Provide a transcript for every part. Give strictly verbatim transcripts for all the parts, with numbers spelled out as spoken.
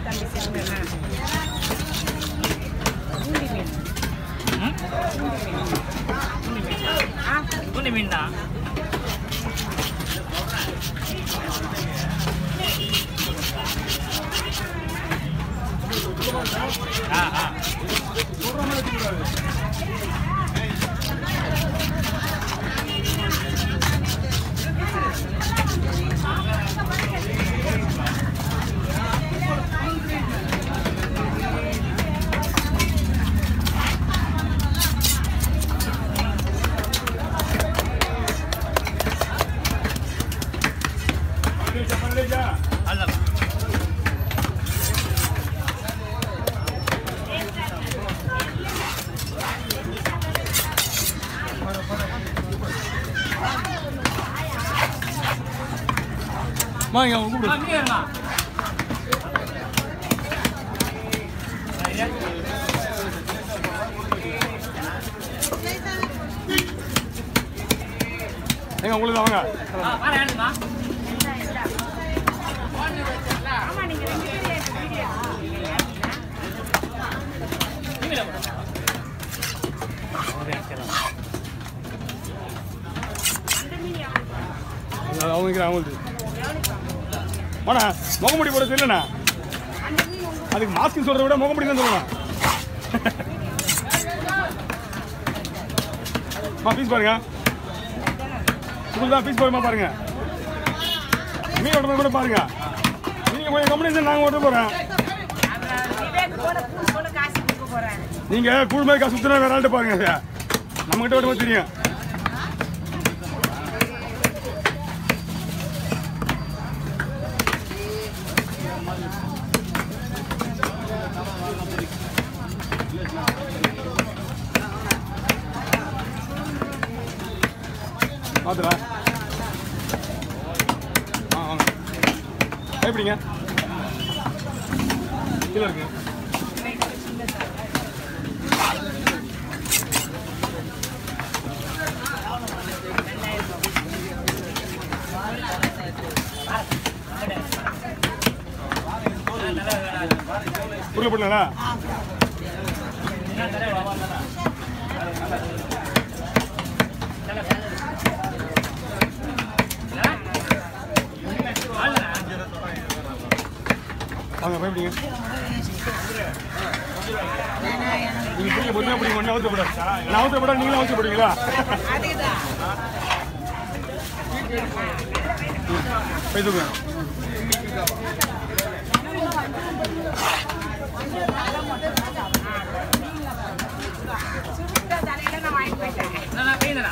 Ini minta. Ah ah. Allah. வாங்க கூப்பிடு. Ah, ni என்ன? எங்க உங்களுக்கு வாங்க. Ah, பாரு என்னமா? ஆமா நீங்க ரெண்டு பேரும் வீடியோ அவங்க அவங்களுக்கு வாடா முகமுடி போட சொல்லுண்ணா. அதுக்கு மாஸ்க் சொல்றத விட முகமுடி தான் சொல்லணும். பீஸ் பாருங்க. உங்களுக்கு தான் பீஸ் போடுமா பாருங்க. மீன் ஓட்டுறது கூட பாருங்க. நீங்க கொஞ்சம் கம்பெனி நாங்கள் ஓட்ட போறோம். நீங்க கூழ் மாதிரி காசு சுத்தினா வேற ஆள்கிட்ட பாருங்க. நம்ம கிட்ட ஓட்டுமா தெரியும். பாத்துடா. ஆ வாங்க. எப்படிங்க கீழே இருக்கு. உள்ள போடலா? வாங்க பயப்படிங்க. நீங்க பிடிக்க பொறுமையா பிடிங்க. ஒன்னும் அவசரப்படாது. நான் அவசரப்படா நீங்களும் அவசரப்படுவீங்களா? பேசுங்க. நான் பேசுறேன்.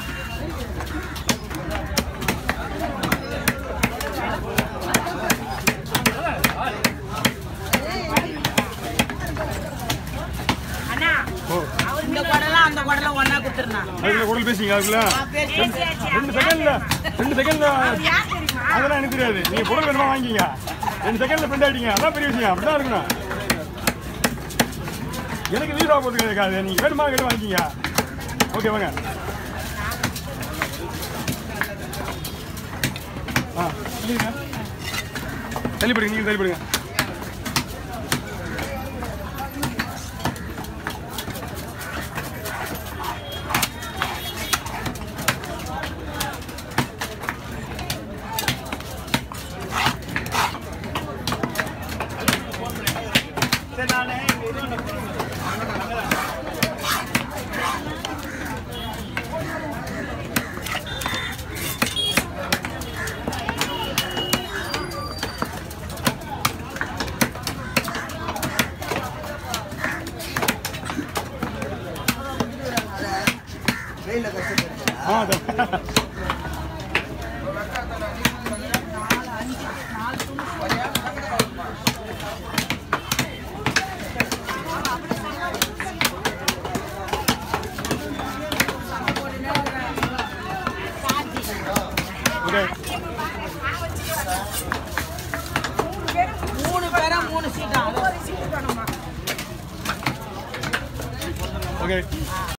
இந்த குடலாம் அந்த குடலாம் ஒண்ணா குடுத்துறேன். அதுல குடல் பேசிங்க. அதுல ரெண்டு செகண்ட்ல ரெண்டு செகண்ட்ல அதெல்லாம் எனக்கு தெரியாது. நீங்க குடல் வேணுமா வாங்கிங்க. ரெண்டு செகண்ட்ல பிரிண்ட் ஆயிட்டீங்க. அதான் பெரிய விஷயம். அப்படிதான் இருக்கணும். எனக்கு வீடு ஆகுறது கிடைக்காது. நீங்க வேணுமா கேட்டு வாங்கிங்க. ஓகே வாங்க. ஆ இல்லைங்க தள்ளிப்படுங்க. நீங்க தள்ளிப்படுங்க. हाँ மூணு பேரா மூணு சீட்டா ओके